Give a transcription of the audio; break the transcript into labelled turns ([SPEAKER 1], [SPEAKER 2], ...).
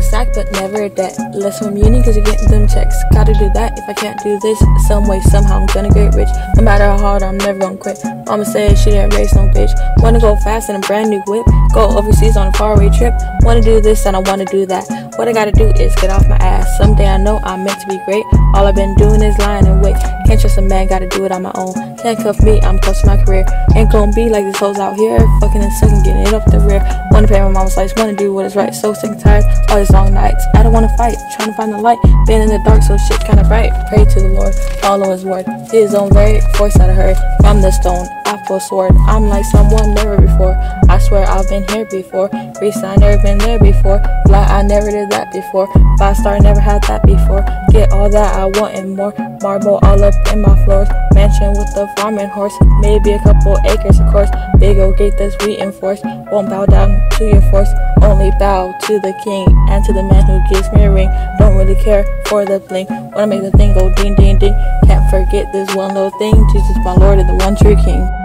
[SPEAKER 1] sack, but never a debt. Less from uni cause you're getting them checks. Gotta do that if I can't do this. Some way, somehow I'm gonna get rich. No matter how hard, I'm never gonna quit. Mama said she didn't raise no bitch. Wanna go fast in a brand new whip. Go overseas on a faraway trip. Wanna do this and I wanna do that. What I gotta do is get off my ass. Someday I know I'm meant to be great. All I've been doing is lying and wait. Can't trust a man, gotta do it on my own. Can't cuff me, I'm close to my career. Ain't gonna be like these hoes out here, fucking and sucking, getting it up the rear. Wanna pay my mama's lights, wanna do what is right. So sick and tired, all these long nights. I don't wanna fight, trying to find the light. Been in the dark, so shit kinda bright. Pray to the Lord, follow his word. His own very voice out of her. From the stone, I pull sword. I'm like someone never before. I swear I've been here before. Reese, I never been there before. Fly, I never did that before. 5-star, never had that before. Get all that I want and more. Marble all up in my floors. Mansion with a farming horse. Maybe a couple acres, of course. Big old gate that's reinforced. Won't bow down to your force. Only bow to the king and to the man who gives me a ring. Don't really care for the bling. Wanna make the thing go ding ding ding. Can't forget this one little thing. Jesus my Lord and the one true King.